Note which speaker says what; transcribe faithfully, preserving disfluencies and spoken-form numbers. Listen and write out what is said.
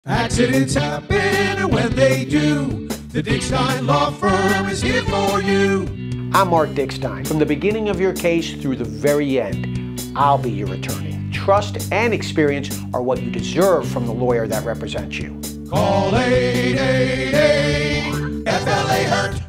Speaker 1: Accidents happen, and when they do, the Dickstein Law Firm is here for you.
Speaker 2: I'm Mark Dickstein. From the beginning of your case through the very end, I'll be your attorney. Trust and experience are what you deserve from the lawyer that represents you.
Speaker 1: Call eight eight eight F L A hurt.